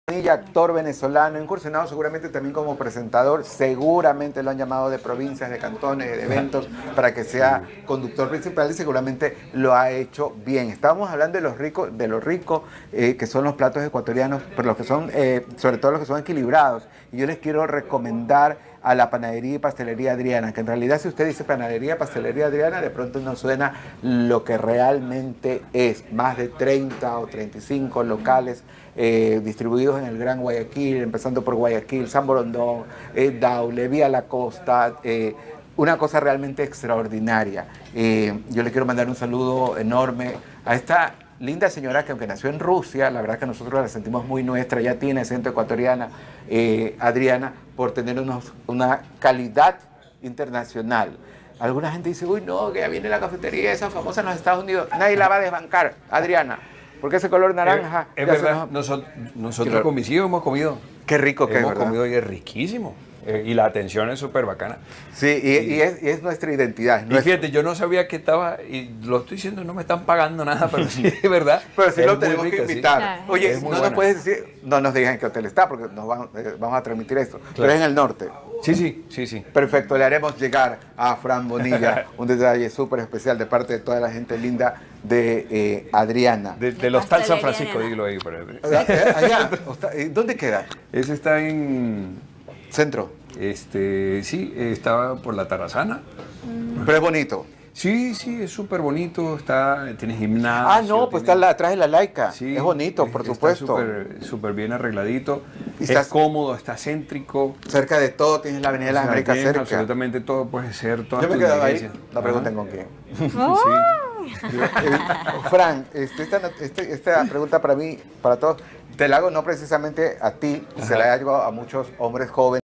Actor venezolano, incursionado seguramente también como presentador, seguramente lo han llamado de provincias, de cantones, de eventos, para que sea conductor principal y seguramente lo ha hecho bien. Estábamos hablando de lo rico que son los platos ecuatorianos, pero los que son, sobre todo los que son equilibrados. Y yo les quiero recomendar a la panadería y pastelería Adriana, que en realidad si usted dice panadería, pastelería Adriana, de pronto no suena lo que realmente es. Más de 30 o 35 locales distribuidos en el Gran Guayaquil, empezando por Guayaquil, San Borondón, Daule, Vía La Costa, una cosa realmente extraordinaria. Yo le quiero mandar un saludo enorme a esta linda señora que aunque nació en Rusia, la verdad que nosotros la sentimos muy nuestra, ya tiene acento ecuatoriana, Adriana, por tener una calidad internacional. Alguna gente dice, uy no, que ya viene la cafetería esa famosa en los Estados Unidos, nadie la va a desbancar, Adriana, porque ese color naranja... Es verdad, nosotros con mis hijos hemos comido. Qué rico que es, hemos ¿verdad? comido y es riquísimo. Y la atención es súper bacana. Sí, y es nuestra identidad. Y fíjate, yo no sabía que estaba, y lo estoy diciendo, no me están pagando nada, pero sí, de verdad. Pero sí lo tenemos que invitar. Claro. Oye, no nos puedes decir, no nos digan en qué hotel está, porque vamos a transmitir esto. Claro. Pero es en el norte. Sí. Perfecto, le haremos llegar a Fran Bonilla un detalle súper especial de parte de toda la gente linda de Adriana. Del Hostal San Francisco, dilo ahí. Allá, ¿dónde queda? Ese está en... Centro. Sí, estaba por la Tarazana. Pero es bonito. Sí, es súper bonito, tiene gimnasio. Ah, no, pues está atrás de la Laica. Sí, es bonito, por supuesto. Está súper bien arregladito. Y es cómodo, está céntrico. Cerca de todo, tienes la Avenida de las Américas cerca. Absolutamente todo puede ser. Yo me he quedado ahí. La pregunta con quién. Fran, esta pregunta para mí, para todos, te la hago no precisamente a ti, se la hago a muchos hombres jóvenes.